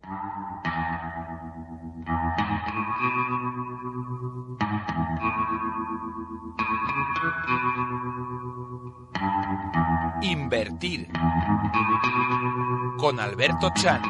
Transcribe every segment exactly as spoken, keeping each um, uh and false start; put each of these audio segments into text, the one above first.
Invertir con Alberto Chan.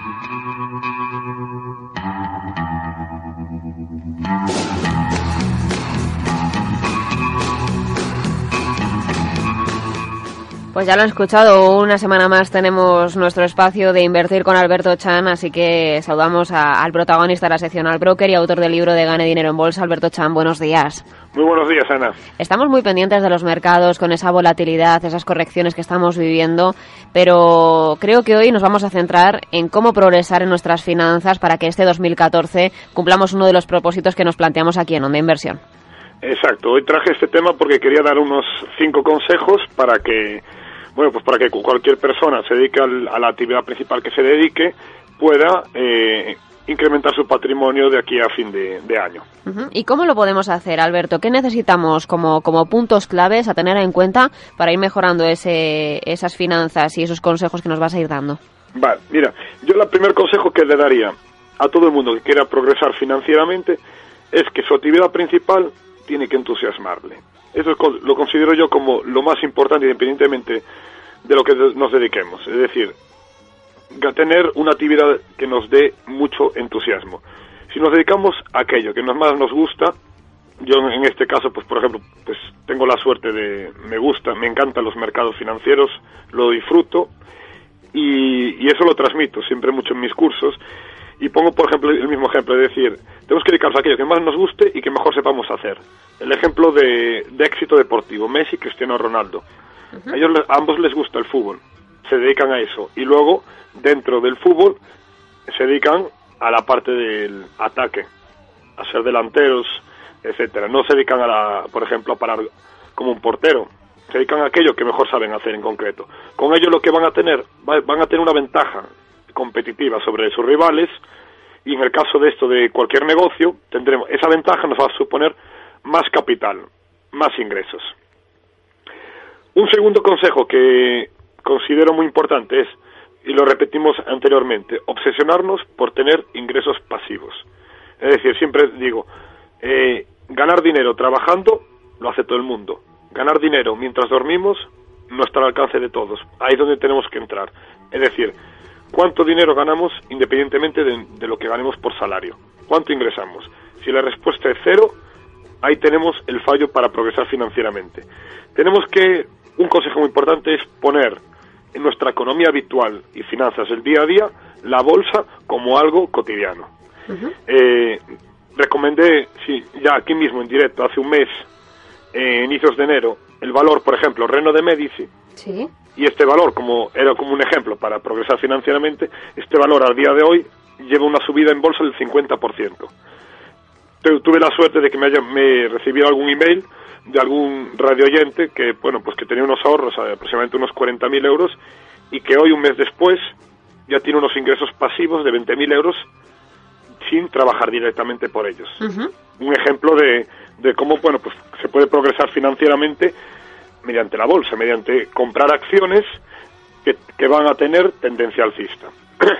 Pues ya lo han escuchado, una semana más tenemos nuestro espacio de Invertir con Alberto Chan, así que saludamos a, al protagonista de la sección, al broker y autor del libro de Gane Dinero en Bolsa, Alberto Chan. Buenos días. Muy buenos días, Ana. Estamos muy pendientes de los mercados con esa volatilidad, esas correcciones que estamos viviendo, pero creo que hoy nos vamos a centrar en cómo progresar en nuestras finanzas para que este dos mil catorce cumplamos uno de los propósitos que nos planteamos aquí en Onda Inversión. Exacto, hoy traje este tema porque quería dar unos cinco consejos para que, bueno, pues para que cualquier persona se dedique al, a la actividad principal que se dedique pueda eh, incrementar su patrimonio de aquí a fin de, de año. Uh-huh. ¿Y cómo lo podemos hacer, Alberto? ¿Qué necesitamos como, como puntos claves a tener en cuenta para ir mejorando ese, esas finanzas y esos consejos que nos vas a ir dando? Vale, mira, yo el primer consejo que le daría a todo el mundo que quiera progresar financieramente es que su actividad principal tiene que entusiasmarle. Eso lo considero yo como lo más importante, independientemente de lo que nos dediquemos. Es decir, tener una actividad que nos dé mucho entusiasmo. Si nos dedicamos a aquello que más nos gusta, yo en este caso, pues por ejemplo, pues tengo la suerte de, me gusta, me encantan los mercados financieros, lo disfruto y, y eso lo transmito siempre mucho en mis cursos. Y pongo, por ejemplo, el mismo ejemplo, es decir, tenemos que dedicarnos a aquello que más nos guste y que mejor sepamos hacer. El ejemplo de, de éxito deportivo, Messi y Cristiano Ronaldo. Uh-huh. A ellos a ambos les gusta el fútbol, se dedican a eso. Y luego, dentro del fútbol, se dedican a la parte del ataque, a ser delanteros, etcétera. No se dedican, a la, por ejemplo, a parar como un portero. Se dedican a aquello que mejor saben hacer en concreto. Con ello lo que van a tener, van a tener una ventaja competitiva sobre sus rivales, y en el caso de esto de cualquier negocio, tendremos esa ventaja, nos va a suponer más capital, más ingresos. Un segundo consejo que considero muy importante es, y lo repetimos anteriormente, obsesionarnos por tener ingresos pasivos. Es decir, siempre digo, eh, ganar dinero trabajando lo hace todo el mundo. Ganar dinero mientras dormimos no está al alcance de todos. Ahí es donde tenemos que entrar. Es decir, ¿cuánto dinero ganamos independientemente de, de lo que ganemos por salario? ¿Cuánto ingresamos? Si la respuesta es cero, ahí tenemos el fallo para progresar financieramente. Tenemos que, un consejo muy importante es poner en nuestra economía habitual y finanzas del día a día la bolsa como algo cotidiano. Uh-huh. Eh, recomendé, sí, ya aquí mismo en directo, hace un mes, eh, inicios de enero, el valor, por ejemplo, Reno de Medici. Sí. Y este valor, como era como un ejemplo para progresar financieramente, este valor al día de hoy lleva una subida en bolsa del cincuenta por ciento. Tuve la suerte de que me, haya, me recibiera algún email de algún radioyente que, bueno, pues que tenía unos ahorros de aproximadamente unos cuarenta mil euros y que hoy, un mes después, ya tiene unos ingresos pasivos de veinte mil euros sin trabajar directamente por ellos. Uh-huh. Un ejemplo de, de cómo, bueno, pues se puede progresar financieramente mediante la bolsa, mediante comprar acciones que, que van a tener tendencia alcista.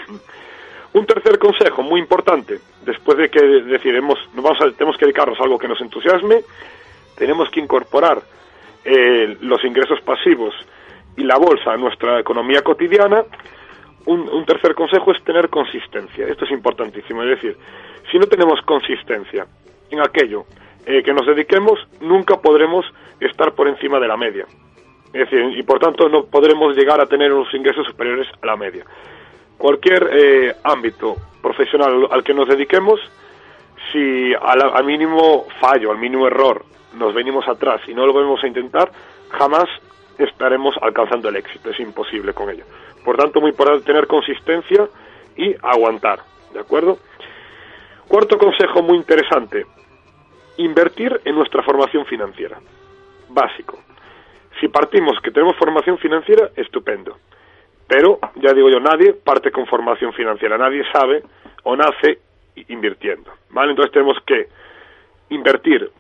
Un tercer consejo muy importante, después de que decidimos, nos vamos a, tenemos que dedicarnos a algo que nos entusiasme, tenemos que incorporar eh, los ingresos pasivos y la bolsa a nuestra economía cotidiana. Un, un tercer consejo es tener consistencia. Esto es importantísimo, es decir, si no tenemos consistencia en aquello eh, que nos dediquemos, nunca podremos estar por encima de la media. Es decir, y por tanto no podremos llegar a tener unos ingresos superiores a la media. Cualquier eh, ámbito profesional al que nos dediquemos, si al, al mínimo fallo, al mínimo error, nos venimos atrás y no lo volvemos a intentar, jamás estaremos alcanzando el éxito. Es imposible con ello. Por tanto, muy importante tener consistencia y aguantar, ¿de acuerdo? Cuarto consejo muy interesante: invertir en nuestra formación financiera. Básico. Si partimos que tenemos formación financiera, estupendo. Pero, ya digo yo, nadie parte con formación financiera. Nadie sabe o nace invirtiendo, ¿vale? Entonces tenemos que invertir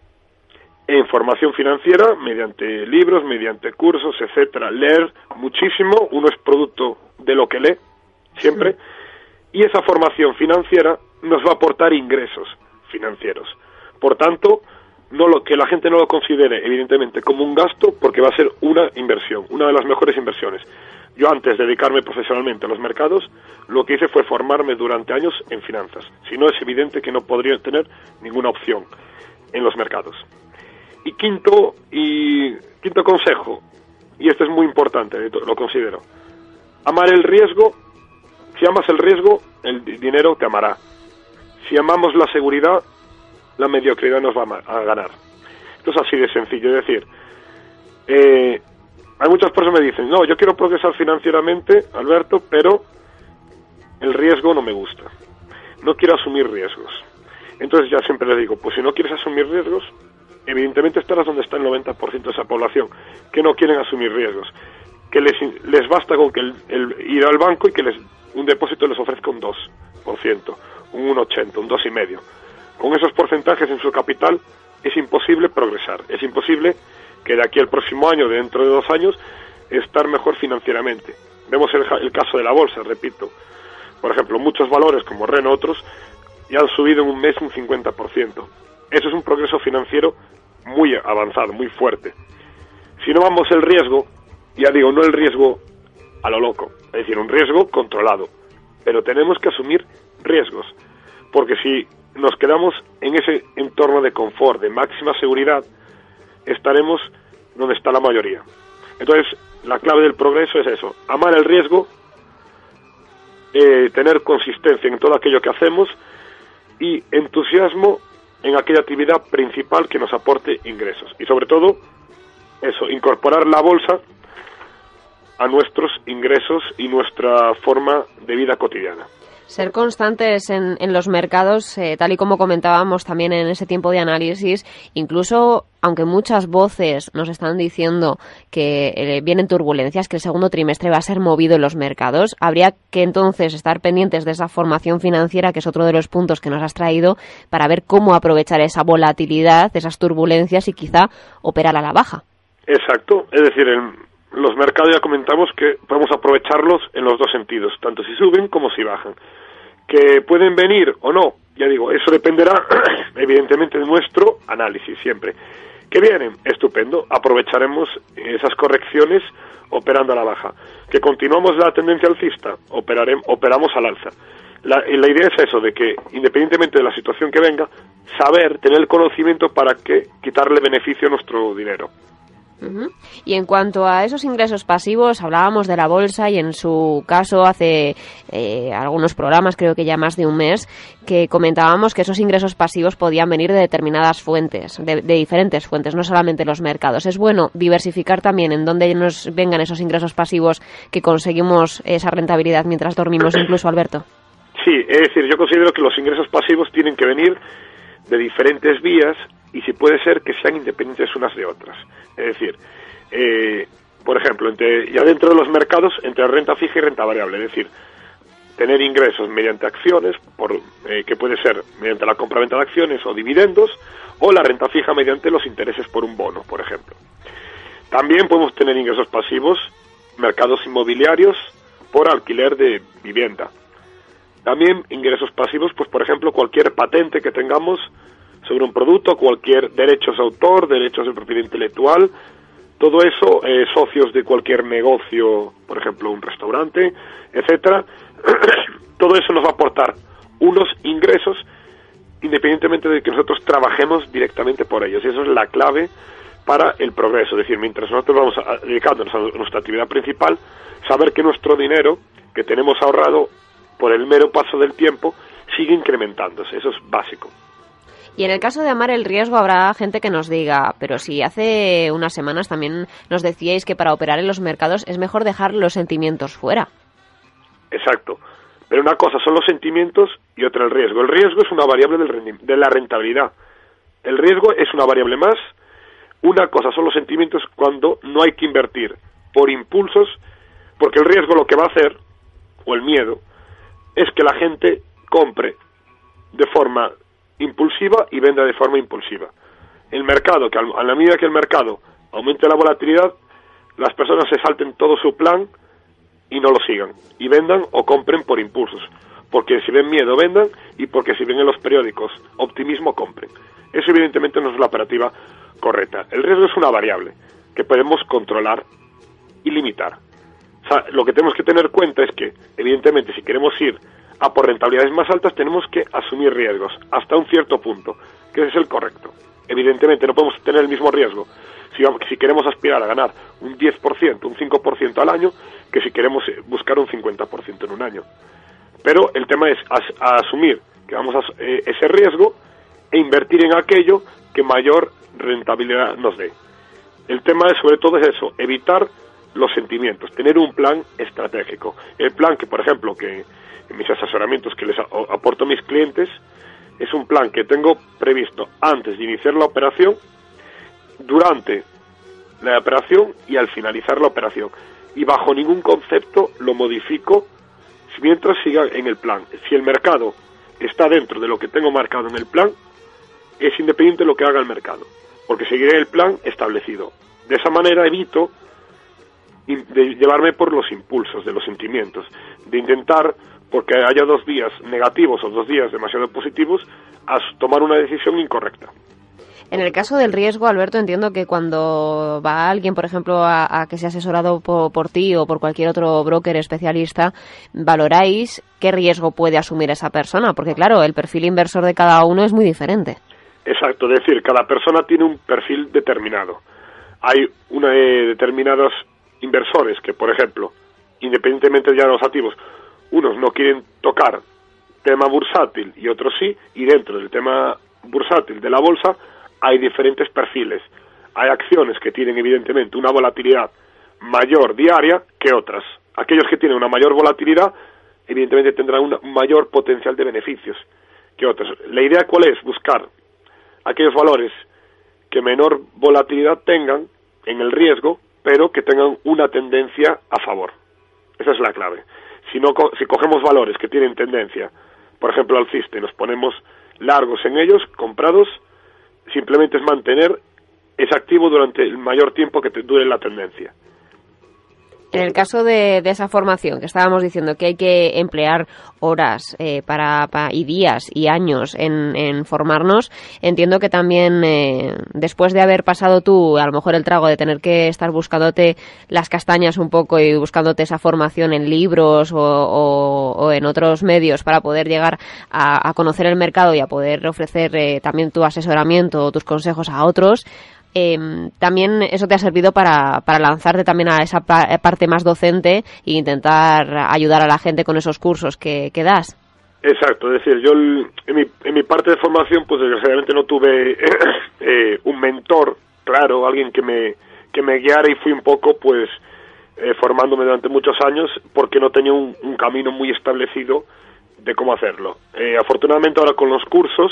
en formación financiera mediante libros, mediante cursos, etcétera. Leer muchísimo. Uno es producto de lo que lee, siempre. y esa formación financiera nos va a aportar ingresos financieros. Por tanto, no lo, que la gente no lo considere evidentemente como un gasto, porque va a ser una inversión, una de las mejores inversiones. Yo, antes de dedicarme profesionalmente a los mercados, lo que hice fue formarme durante años en finanzas. Si no, es evidente que no podría tener ninguna opción en los mercados. Y quinto, y quinto consejo, y este es muy importante, lo considero: amar el riesgo. Si amas el riesgo, el dinero te amará. Si amamos la seguridad, la mediocridad nos va a ganar. Esto es así de sencillo. Es decir, eh, hay muchas personas que me dicen: no, yo quiero progresar financieramente, Alberto, pero el riesgo no me gusta. No quiero asumir riesgos. Entonces ya siempre les digo, pues si no quieres asumir riesgos, evidentemente estarás donde está el noventa por ciento de esa población, que no quieren asumir riesgos, que les, les basta con que el, el, ir al banco y que les, un depósito les ofrezca un dos por ciento, un uno coma ochenta, un dos coma cinco por ciento. Con esos porcentajes en su capital es imposible progresar, es imposible que de aquí al próximo año, dentro de dos años, estar mejor financieramente. Vemos el, el caso de la bolsa, repito. Por ejemplo, muchos valores como Ren o otros ya han subido en un mes un cincuenta por ciento. Eso es un progreso financiero muy avanzado, muy fuerte. Si no vamos el riesgo, ya digo, no el riesgo a lo loco, es decir, un riesgo controlado, pero tenemos que asumir riesgos, porque si nos quedamos en ese entorno de confort, de máxima seguridad, estaremos donde está la mayoría. Entonces, la clave del progreso es eso: amar el riesgo, eh, tener consistencia en todo aquello que hacemos y entusiasmo en aquella actividad principal que nos aporte ingresos. Y sobre todo, eso, incorporar la bolsa a nuestros ingresos y nuestra forma de vida cotidiana. Ser constantes en, en los mercados, eh, tal y como comentábamos también en ese tiempo de análisis, incluso aunque muchas voces nos están diciendo que eh, vienen turbulencias, que el segundo trimestre va a ser movido en los mercados, habría que entonces estar pendientes de esa formación financiera, que es otro de los puntos que nos has traído, para ver cómo aprovechar esa volatilidad, esas turbulencias y quizá operar a la baja. Exacto, es decir, en los mercados ya comentamos que podemos aprovecharlos en los dos sentidos, tanto si suben como si bajan. Que pueden venir o no, ya digo, eso dependerá evidentemente de nuestro análisis siempre. Que vienen, estupendo, aprovecharemos esas correcciones operando a la baja. Que continuamos la tendencia alcista, operaremos, operamos al alza. La, la idea es eso, de que independientemente de la situación que venga, saber, tener el conocimiento para que quitarle beneficio a nuestro dinero. Uh-huh. Y en cuanto a esos ingresos pasivos, hablábamos de la bolsa y en su caso hace eh, algunos programas, creo que ya más de un mes, que comentábamos que esos ingresos pasivos podían venir de determinadas fuentes, de, de diferentes fuentes, no solamente los mercados. Es bueno diversificar también en dónde nos vengan esos ingresos pasivos que conseguimos esa rentabilidad mientras dormimos, incluso, Alberto. Sí, es decir, yo considero que los ingresos pasivos tienen que venir de diferentes vías y si puede ser que sean independientes unas de otras. Es decir, eh, por ejemplo, entre, ya dentro de los mercados, entre renta fija y renta variable, es decir, tener ingresos mediante acciones, por, eh, que puede ser mediante la compraventa de acciones o dividendos, o la renta fija mediante los intereses por un bono, por ejemplo. También podemos tener ingresos pasivos, mercados inmobiliarios, por alquiler de vivienda. También ingresos pasivos, pues por ejemplo, cualquier patente que tengamos sobre un producto, cualquier derechos de autor, derechos de propiedad intelectual, todo eso, eh, socios de cualquier negocio, por ejemplo, un restaurante, etcétera, todo eso nos va a aportar unos ingresos independientemente de que nosotros trabajemos directamente por ellos. Y eso es la clave para el progreso. Es decir, mientras nosotros vamos a, dedicándonos a nuestra actividad principal, saber que nuestro dinero que tenemos ahorrado por el mero paso del tiempo sigue incrementándose. Eso es básico. Y en el caso de amar el riesgo habrá gente que nos diga, pero si hace unas semanas también nos decíais que para operar en los mercados es mejor dejar los sentimientos fuera. Exacto. Pero una cosa son los sentimientos y otra el riesgo. El riesgo es una variable del rendi- de la rentabilidad. El riesgo es una variable más. Una cosa son los sentimientos cuando no hay que invertir por impulsos, porque el riesgo lo que va a hacer, o el miedo, es que la gente compre de forma impulsiva y venda de forma impulsiva. El mercado, que a la medida que el mercado aumente la volatilidad, las personas se salten todo su plan y no lo sigan, y vendan o compren por impulsos. porque si ven miedo vendan y porque si ven en los periódicos optimismo compren. Eso evidentemente no es la operativa correcta. El riesgo es una variable que podemos controlar y limitar. O sea, lo que tenemos que tener en cuenta es que, evidentemente, si queremos ir a por rentabilidades más altas, tenemos que asumir riesgos hasta un cierto punto, que ese es el correcto. Evidentemente, no podemos tener el mismo riesgo si, si queremos aspirar a ganar un diez por ciento, un cinco por ciento al año, que si queremos buscar un cincuenta por ciento en un año. Pero el tema es as, a asumir que vamos a eh, ese riesgo e invertir en aquello que mayor rentabilidad nos dé. El tema es, sobre todo, es eso, evitar los sentimientos, tener un plan estratégico. El plan que, por ejemplo, que en mis asesoramientos que les aporto a mis clientes, es un plan que tengo previsto antes de iniciar la operación, durante la operación y al finalizar la operación. Y bajo ningún concepto lo modifico mientras siga en el plan. Si el mercado está dentro de lo que tengo marcado en el plan, es independiente de lo que haga el mercado, porque seguiré el plan establecido. De esa manera evito de llevarme por los impulsos de los sentimientos, de intentar, porque haya dos días negativos o dos días demasiado positivos, a tomar una decisión incorrecta. En el caso del riesgo, Alberto, entiendo que cuando va alguien, por ejemplo, a, a que sea asesorado por, por ti o por cualquier otro broker especialista, valoráis qué riesgo puede asumir esa persona, porque claro, el perfil inversor de cada uno es muy diferente. Exacto, es decir, cada persona tiene un perfil determinado. Hay una, eh, determinados inversores que, por ejemplo, independientemente de los activos, unos no quieren tocar tema bursátil y otros sí, y dentro del tema bursátil de la bolsa hay diferentes perfiles. Hay acciones que tienen evidentemente una volatilidad mayor diaria que otras. Aquellos que tienen una mayor volatilidad evidentemente tendrán un mayor potencial de beneficios que otros. La idea ¿cuál es? Buscar aquellos valores que menor volatilidad tengan en el riesgo, pero que tengan una tendencia a favor. Esa es la clave. Si no, si cogemos valores que tienen tendencia, por ejemplo alcista, y nos ponemos largos en ellos, comprados, simplemente es mantener ese activo durante el mayor tiempo que te dure la tendencia. En el caso de, de esa formación que estábamos diciendo que hay que emplear horas eh, para, para y días y años en, en formarnos, entiendo que también eh, después de haber pasado tú a lo mejor el trago de tener que estar buscándote las castañas un poco y buscándote esa formación en libros o, o, o en otros medios para poder llegar a, a conocer el mercado y a poder ofrecer eh, también tu asesoramiento o tus consejos a otros, Eh, también eso te ha servido para, para lanzarte también a esa pa- parte más docente e intentar ayudar a la gente con esos cursos que, que das. Exacto, es decir, yo en mi, en mi parte de formación pues desgraciadamente no tuve eh, un mentor, claro, alguien que me, que me guiara y fui un poco pues eh, formándome durante muchos años porque no tenía un, un camino muy establecido de cómo hacerlo. Eh, afortunadamente ahora con los cursos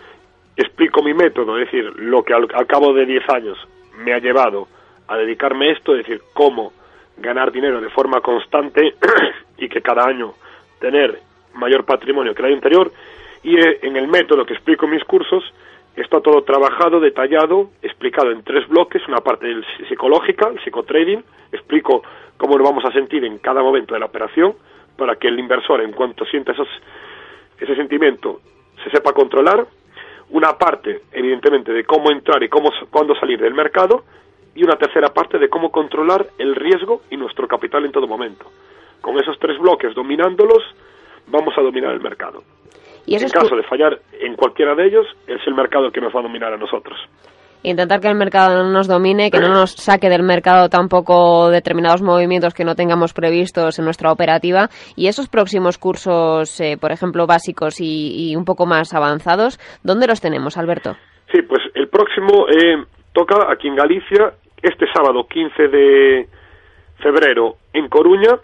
explico mi método, es decir, lo que al, al cabo de diez años me ha llevado a dedicarme a esto, es decir, cómo ganar dinero de forma constante y que cada año tener mayor patrimonio que el año anterior, y eh, en el método que explico en mis cursos está todo trabajado, detallado, explicado en tres bloques, una parte del psicológica, el psicotrading, explico cómo lo vamos a sentir en cada momento de la operación, para que el inversor en cuanto sienta esos, ese sentimiento se sepa controlar. Una parte, evidentemente, de cómo entrar y cómo cuándo salir del mercado, y una tercera parte de cómo controlar el riesgo y nuestro capital en todo momento. Con esos tres bloques dominándolos, vamos a dominar el mercado. ¿Y eso en es caso tu... de fallar en cualquiera de ellos, es el mercado el que nos va a dominar a nosotros. Intentar que el mercado no nos domine, que no nos saque del mercado tampoco determinados movimientos que no tengamos previstos en nuestra operativa. Y esos próximos cursos, eh, por ejemplo, básicos y, y un poco más avanzados, ¿dónde los tenemos, Alberto? Sí, pues el próximo eh, toca aquí en Galicia, este sábado quince de febrero en Coruña,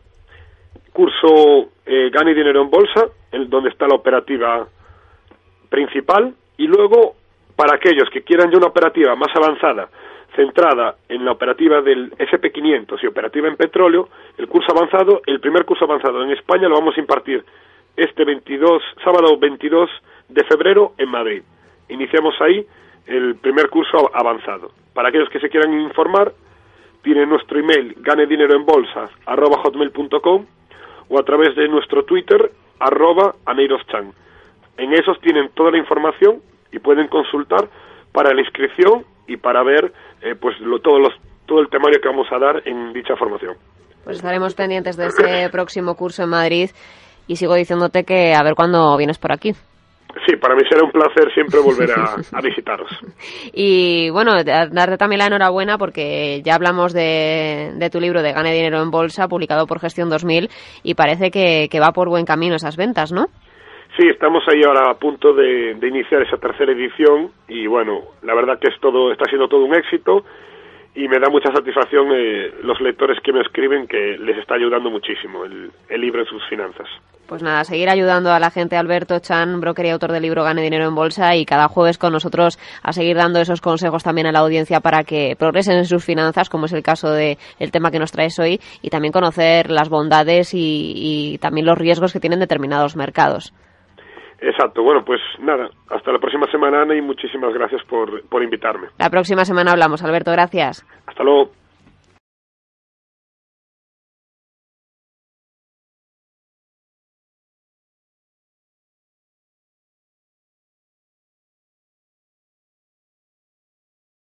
curso eh, Gane Dinero en Bolsa, en donde está la operativa principal, y luego para aquellos que quieran ya una operativa más avanzada, centrada en la operativa del ese and pe quinientos y operativa en petróleo, el curso avanzado, el primer curso avanzado en España lo vamos a impartir este veintidós, sábado veintidós de febrero en Madrid. Iniciamos ahí el primer curso avanzado. Para aquellos que se quieran informar, tienen nuestro email ganedineroenbolsa arroba hotmail punto com o a través de nuestro Twitter, arroba aneiroschan. En esos tienen toda la información y pueden consultar para la inscripción y para ver eh, pues lo, todos los, todo el temario que vamos a dar en dicha formación. Pues estaremos pendientes de ese próximo curso en Madrid y sigo diciéndote que a ver cuándo vienes por aquí. Sí, para mí será un placer siempre volver a, a visitaros. Y bueno, darte también la enhorabuena porque ya hablamos de, de tu libro de Gane Dinero en Bolsa, publicado por Gestión dos mil, y parece que, que va por buen camino esas ventas, ¿no? Sí, estamos ahí ahora a punto de, de iniciar esa tercera edición y bueno, la verdad que es todo, está siendo todo un éxito y me da mucha satisfacción eh, los lectores que me escriben que les está ayudando muchísimo el, el libro en sus finanzas. Pues nada, seguir ayudando a la gente. Alberto Chan, broker y autor del libro Gane Dinero en Bolsa, y cada jueves con nosotros a seguir dando esos consejos también a la audiencia para que progresen en sus finanzas, como es el caso del tema que nos traes hoy, y también conocer las bondades y, y también los riesgos que tienen determinados mercados. Exacto, bueno, pues nada, hasta la próxima semana, Ana, y muchísimas gracias por, por invitarme. La próxima semana hablamos, Alberto, gracias. Hasta luego.